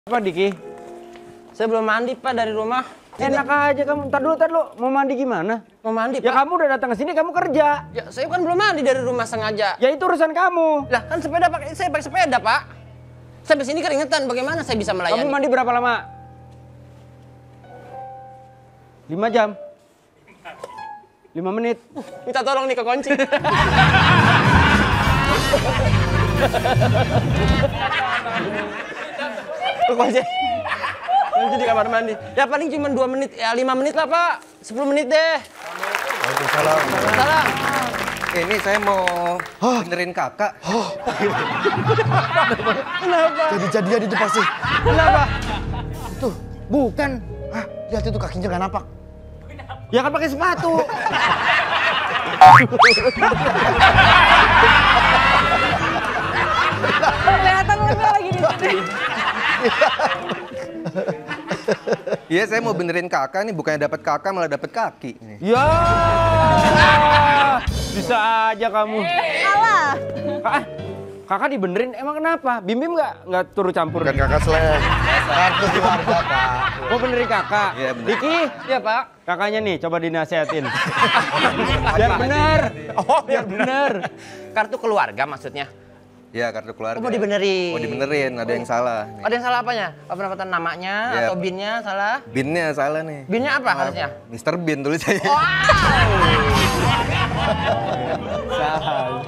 Apa Diki? Saya belum mandi Pak dari rumah. Enak aja kamu. Ntar dulu. Mau mandi gimana? Mau mandi Pak. Ya kamu udah datang ke sini, kamu kerja. Ya saya kan belum mandi dari rumah sengaja. Ya itu urusan kamu. Lah kan saya pakai sepeda Pak. Sampai sini keringetan, bagaimana saya bisa melayani? Kamu mandi berapa lama? 5 jam. 5 menit. Minta tolong nih ke kunci. Ke kunci. Kunci di kamar mandi. Ya paling cuma 2 menit, ya 5 menit lah Pak. 10 menit deh. Waalaikumsalam. Salam. Ini saya mau benerin kakak. Kenapa? Jadi-jadian itu pasti. Kenapa? Tuh, bukan. Ah, lihat itu kakinya nggak napak. Ya kan pakai sepatu. Kelihatan lu lagi di sini. Iya, saya mau benerin kakak nih, bukannya dapat kakak malah dapat kaki. Ya. Bisa aja kamu. Alah. Kakak dibenerin, emang kenapa? Bim Bim nggak turut campur? Bukan kakak slang. Kartu keluarga, Pak. Mau benerin kakak? Iya, bener. Diki, Ya Pak. kakaknya nih, coba dinasehatin. Biar bener. Oh, Biar bener. Kartu keluarga maksudnya. Iya, kartu keluarga. Oh, mau dibenerin. Mau dibenerin, ada yang salah. Nih. Ada yang salah apanya? Pendapatan namanya Ya. atau binnya salah? Binnya salah nih. Binnya apa harusnya? Mr. Bin tulis saya. Wow. Salah.